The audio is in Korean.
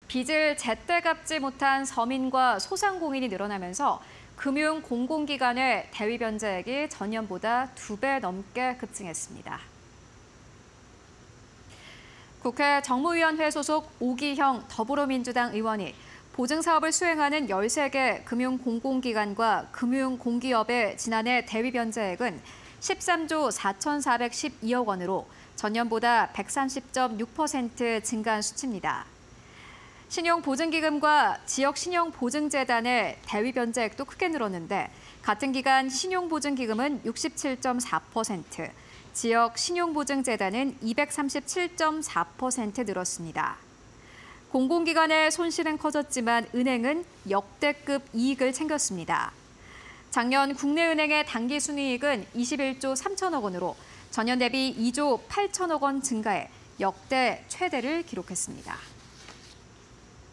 빚을 제때 갚지 못한 서민과 소상공인이 늘어나면서 금융 공공기관의 대위 변제액이 전년보다 2배 넘게 급증했습니다. 국회 정무위원회 소속 오기형 더불어민주당 의원이 보증사업을 수행하는 13개 금융공공기관과 금융공기업의 지난해 대위 변제액은 13조 4,412억 원으로 전년보다 130.6% 증가한 수치입니다. 신용보증기금과 지역신용보증재단의 대위 변제액도 크게 늘었는데 같은 기간 신용보증기금은 67.4%, 지역신용보증재단은 237.4% 늘었습니다. 공공기관의 손실은 커졌지만 은행은 역대급 이익을 챙겼습니다. 작년 국내은행의 당기순이익은 21조 3천억 원으로 전년 대비 2조 8천억 원 증가해 역대 최대를 기록했습니다.